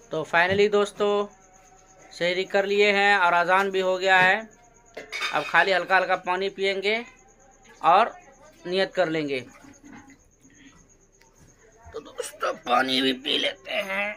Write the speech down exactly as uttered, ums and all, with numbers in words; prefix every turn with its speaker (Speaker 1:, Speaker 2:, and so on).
Speaker 1: तो फाइनली दोस्तों सहरी कर लिए हैं और अजान भी हो गया है। अब खाली हल्का हल्का पानी पिएंगे और नियत कर लेंगे। तो दोस्तों पानी भी पी लेते हैं।